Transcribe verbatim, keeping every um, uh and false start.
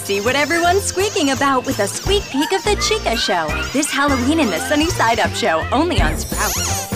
See what everyone's squeaking about with a squeak peek of the Chica Show. This Halloween in the Sunny Side Up Show, only on Sprout.